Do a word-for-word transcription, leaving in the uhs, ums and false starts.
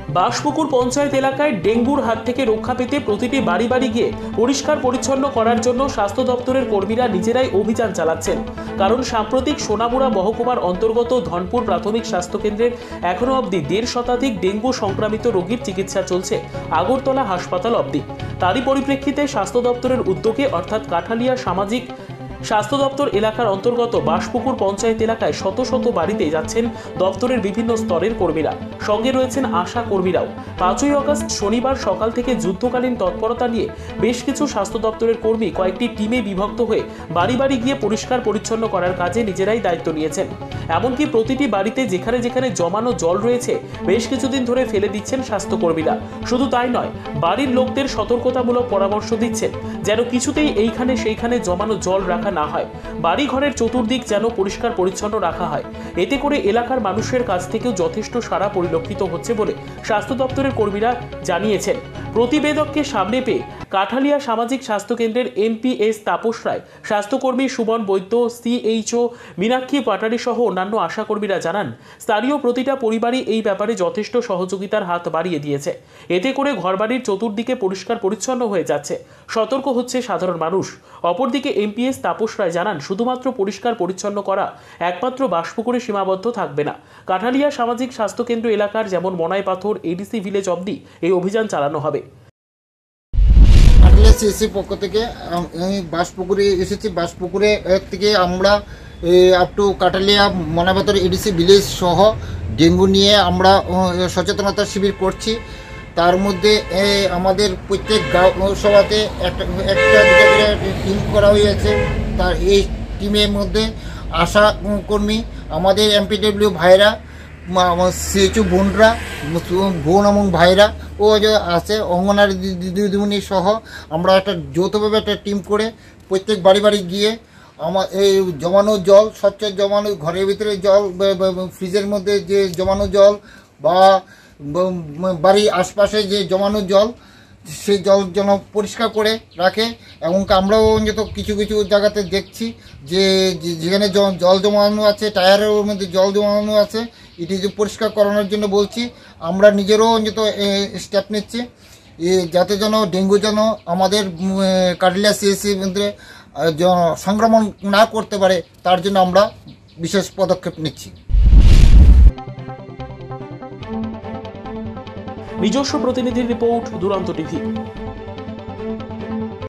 বাঁশপুকুর পঞ্চায়েত এলাকায় ডেঙ্গুর হাত থেকে রক্ষা পেতে প্রতিটি বাড়ি বাড়ি গিয়ে পরিষ্কার পরিচ্ছন্ন করার জন্য স্বাস্থ্য দপ্তরের কর্মীরা নিজেরাই অভিযান চালাচ্ছেন। কারণ সাম্প্রতিক সোনামুড়া মহকুমার অন্তর্গত ধনপুর প্রাথমিক স্বাস্থ্যকেন্দ্রের এখনো অবধি দেড় শতাধিক ডেঙ্গু সংক্রামিত রোগীর চিকিৎসা চলছে আগরতলা হাসপাতাল অবধি। তারই পরিপ্রেক্ষিতে স্বাস্থ্য দপ্তরের উদ্যোগে অর্থাৎ কাঠালিয়া সামাজিক স্বাস্থ্য দপ্তর এলাকার অন্তর্গত বাঁশপুকুর পঞ্চায়েত এলাকায় শত শত বাড়িতে যাচ্ছেন দপ্তরের বিভিন্ন স্তরের কর্মীরা, সঙ্গে রয়েছেন আশা কর্মীরাও। পাঁচই আগস্ট শনিবার সকাল থেকে যুদ্ধকালীন তৎপরতা নিয়ে বেশ কিছু স্বাস্থ্য দপ্তরের কর্মী কয়েকটি টিমে বিভক্ত হয়ে বাড়ি বাড়ি গিয়ে পরিষ্কার পরিচ্ছন্ন করার কাজে নিজেরাই দায়িত্ব নিয়েছেন। এমনকি প্রতিটি বাড়িতে যেখানে যেখানে জমানো জল রয়েছে বেশ কিছুদিন ধরে ফেলে দিচ্ছেন স্বাস্থ্যকর্মীরা। শুধু তাই নয়, বাড়ির লোকদের সতর্কতামূলক পরামর্শ দিচ্ছেন যেন কিছুতেই এইখানে সেইখানে জমানো জল রাখা না হয়, বাড়ি ঘরের চতুর্দিক যেন পরিষ্কার পরিচ্ছন্ন রাখা হয়। এতে করে এলাকার মানুষের কাছ থেকেও যথেষ্ট সাড়া পরিলক্ষিত হচ্ছে বলে স্বাস্থ্য দপ্তরের কর্মীরা জানিয়েছেন। প্রতিবেদককে সামনে পেয়ে কাঠালিয়া সামাজিক স্বাস্থ্যকেন্দ্রের এমপিএস তাপস রায়, স্বাস্থ্যকর্মী সুমন বৈদ্য, সিএইচও মীনাক্ষী পাটারি সহ অন্যান্য আশাকর্মীরা জানান, স্থানীয় প্রতিটা পরিবারই এই ব্যাপারে যথেষ্ট সহযোগিতার হাত বাড়িয়ে দিয়েছে। এতে করে ঘরবাড়ির চতুর্দিকে পরিষ্কার পরিচ্ছন্ন হয়ে যাচ্ছে, সতর্ক হচ্ছে সাধারণ মানুষ। অপরদিকে এমপিএস তাপস রায় জানান, শুধুমাত্র পরিষ্কার পরিচ্ছন্ন করা একমাত্র বাঁশপুকুরে সীমাবদ্ধ থাকবে না। কাঠালিয়া সামাজিক স্বাস্থ্যকেন্দ্র এলাকার যেমন মনাই পাথর, এডিসি ভিলেজ অবধি এই অভিযান চালানো হবে। সিএসসি পক্ষ থেকে আমি বাঁশপুকুরে এসেছি। বাঁশপুকুরে থেকে আমরা আপ টু কাঠালিয়া মনাবাতর এডিসি ভিলেজ সহ ডেঙ্গু নিয়ে আমরা সচেতনতা শিবির করছি। তার মধ্যে আমাদের প্রত্যেক সভাতে একটা একটা দুটো করে টিম করা হয়েছে। তার এই টিমের মধ্যে আশা কর্মী, আমাদের এমপিডব্লিউ ভাইরা, সিএচও বোনরা, বোন এবং ভাইরা ও যে আছে অঙ্গনারী দিদিমণি সহ আমরা একটা যৌথভাবে একটা টিম করে প্রত্যেক বাড়ি বাড়ি গিয়ে আমার এই জমানো জল, স্বচ্ছ জমানো ঘরের ভিতরে জল, ফ্রিজের মধ্যে যে জমানো জল বা বাড়ির আশপাশে যে জমানো জল, সেই জল যেন পরিষ্কার করে রাখে। এবং আমরাও যেহেতু কিছু কিছু জায়গাতে দেখছি যে যেখানে জল জমানো আছে, টায়ারের মধ্যে জল জমানো আছে, এটি যে পরিষ্কার করানোর জন্য বলছি। আমরা নিজেরও যেহেতু স্টেপ নিচ্ছি যাতে যেন ডেঙ্গু যেন আমাদের কাঠালিয়া সিএসসির মধ্যে সংক্রমণ না করতে পারে, তার জন্য আমরা বিশেষ পদক্ষেপ নিচ্ছি। নিজস্ব প্রতিনিধির রিপোর্ট, দুরন্ত টিভি।